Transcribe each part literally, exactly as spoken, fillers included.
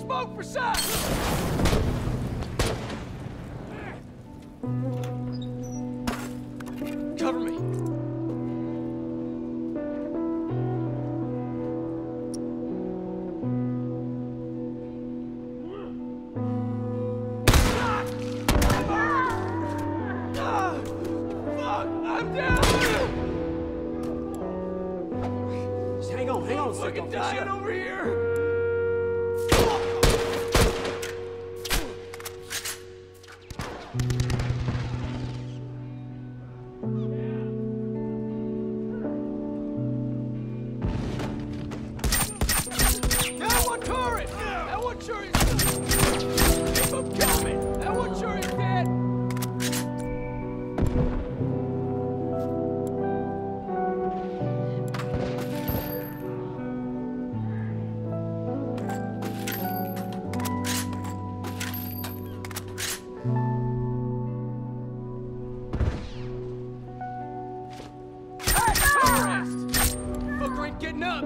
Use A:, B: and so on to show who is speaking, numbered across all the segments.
A: smoke for sight! Cover me.
B: Fucking dying over here! That one turret! That one sure is... Keep him coming! That one sure is dead! Getting up!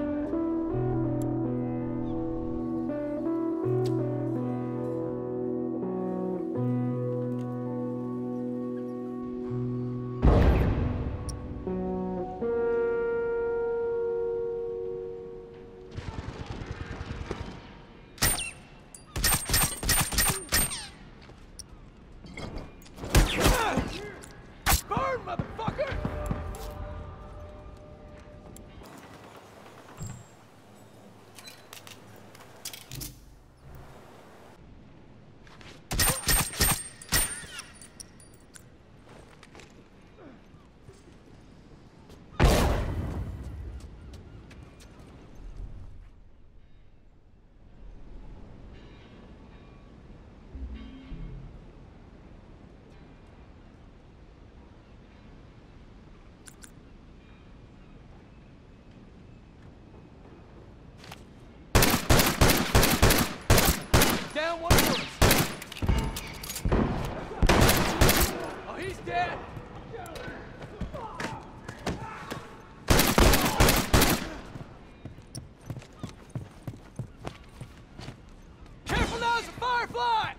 B: Burn, motherfucker! Down one of them. Oh, he's dead. Careful now, it's a firefly.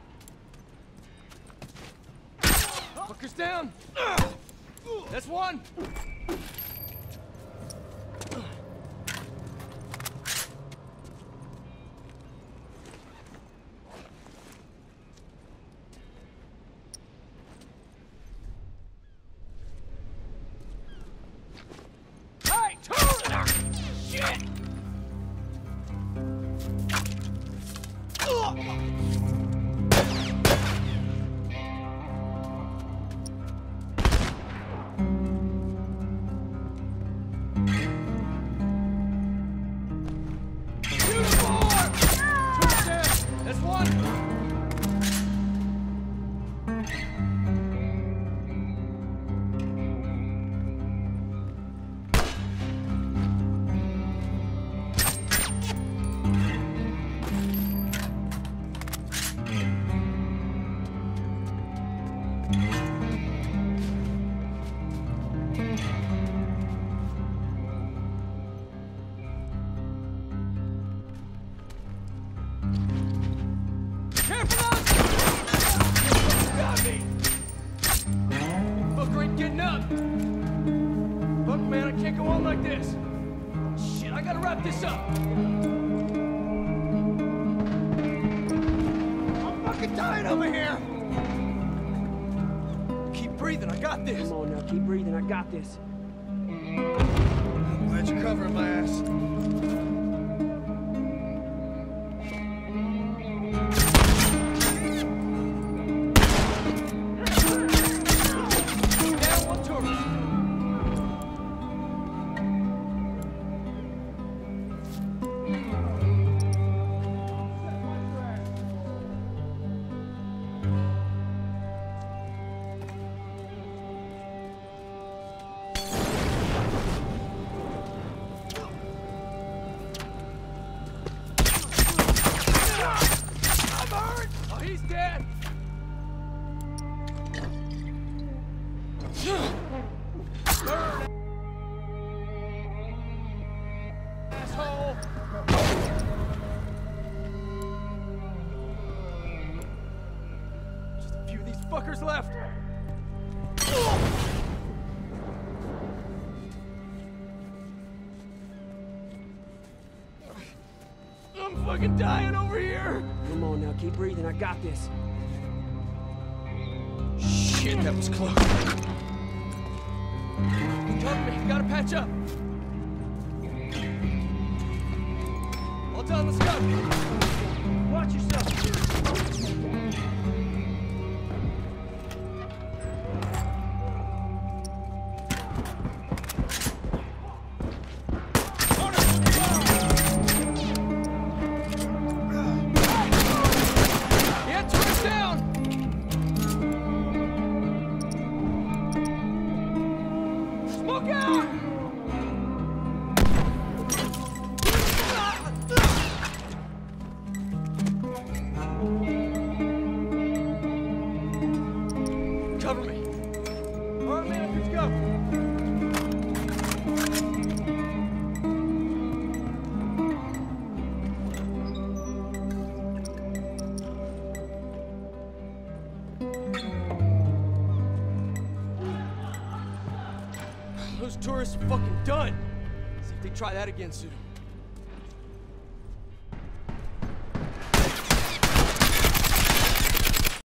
B: Fucker's down. That's one. Shit! Uniform! Two dead. That's one. Fucker ain't getting up! Look, man, I can't go on like this. Shit, I gotta wrap this up. I'm fucking dying over here! Keep breathing, I got this. Come on now, keep breathing, I got this.
A: I'm glad you're covering my ass.
B: fuckers left. I'm fucking dying over here.
C: Come on now, keep breathing. I got this.
B: Shit, that was close. Cover me. Gotta patch up. All done. Let's go.
C: Watch yourself.
B: Cover me. All right, man, let's go. Those tourists are fucking done. See if they try that again soon.